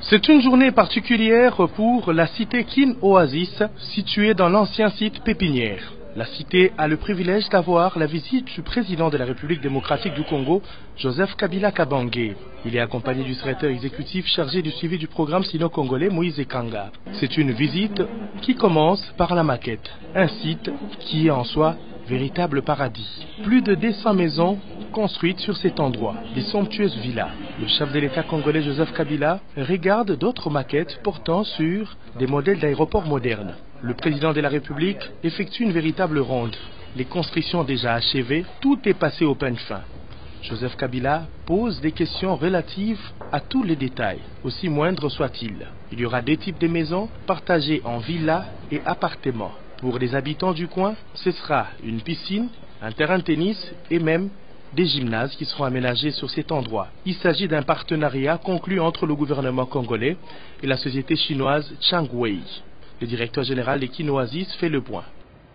C'est une journée particulière pour la cité Kin Oasis, située dans l'ancien site Pépinière. La cité a le privilège d'avoir la visite du président de la République démocratique du Congo, Joseph Kabila Kabange. Il est accompagné du secrétaire exécutif chargé du suivi du programme sino-congolais Moïse Kanga. C'est une visite qui commence par la maquette, un site qui est en soi véritable paradis. Plus de 200 maisons construites sur cet endroit, des somptueuses villas. Le chef de l'État congolais Joseph Kabila regarde d'autres maquettes portant sur des modèles d'aéroports modernes. Le président de la République effectue une véritable ronde. Les constructions déjà achevées, tout est passé au peigne fin. Joseph Kabila pose des questions relatives à tous les détails, aussi moindres soient-ils. Il y aura 2 types de maisons partagées en villas et appartements. Pour les habitants du coin, ce sera une piscine, un terrain de tennis et même des gymnases qui seront aménagés sur cet endroit. Il s'agit d'un partenariat conclu entre le gouvernement congolais et la société chinoise Changwei. Le directeur général de Kin Oasis fait le point.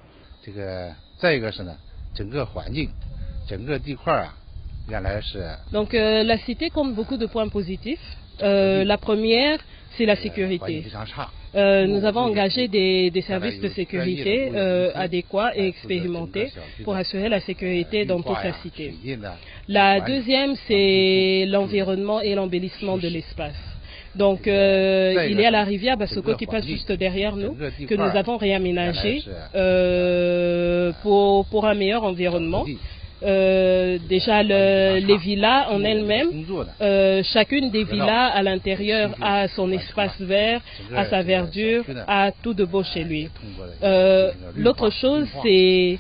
Donc la cité compte beaucoup de points positifs. La première, c'est la sécurité. Nous avons engagé des services de sécurité adéquats et expérimentés pour assurer la sécurité dans toute la cité. La deuxième, c'est l'environnement et l'embellissement de l'espace. Donc, il y a la rivière Bassoko qui passe juste derrière nous, que nous avons réaménagé pour un meilleur environnement. Déjà les villas en elles-mêmes, chacune des villas à l'intérieur a son espace vert, a sa verdure, a tout de beau chez lui. L'autre chose, c'est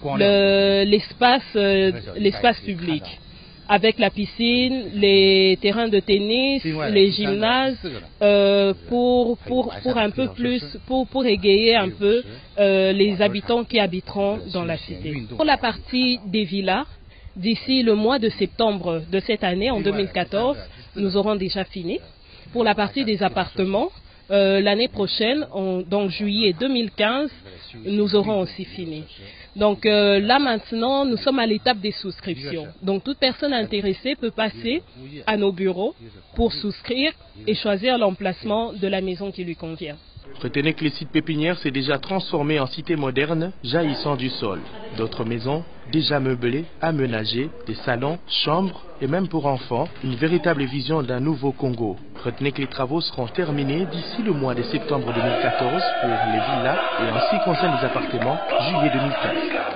l'espace public, avec la piscine, les terrains de tennis, les gymnases, pour un peu plus, pour égayer un peu les habitants qui habiteront dans la cité. Pour la partie des villas, d'ici le mois de septembre de cette année, en 2014, nous aurons déjà fini. Pour la partie des appartements, l'année prochaine, donc juillet 2015, nous aurons aussi fini. Donc là maintenant, nous sommes à l'étape des souscriptions. Donc toute personne intéressée peut passer à nos bureaux pour souscrire et choisir l'emplacement de la maison qui lui convient. Retenez que le site Pépinière s'est déjà transformé en cité moderne jaillissant du sol. D'autres maisons déjà meublées, aménagées, des salons, chambres et même pour enfants, une véritable vision d'un nouveau Congo. Retenez que les travaux seront terminés d'ici le mois de septembre 2014 pour les villas et en ce qui concerne les appartements, juillet 2015.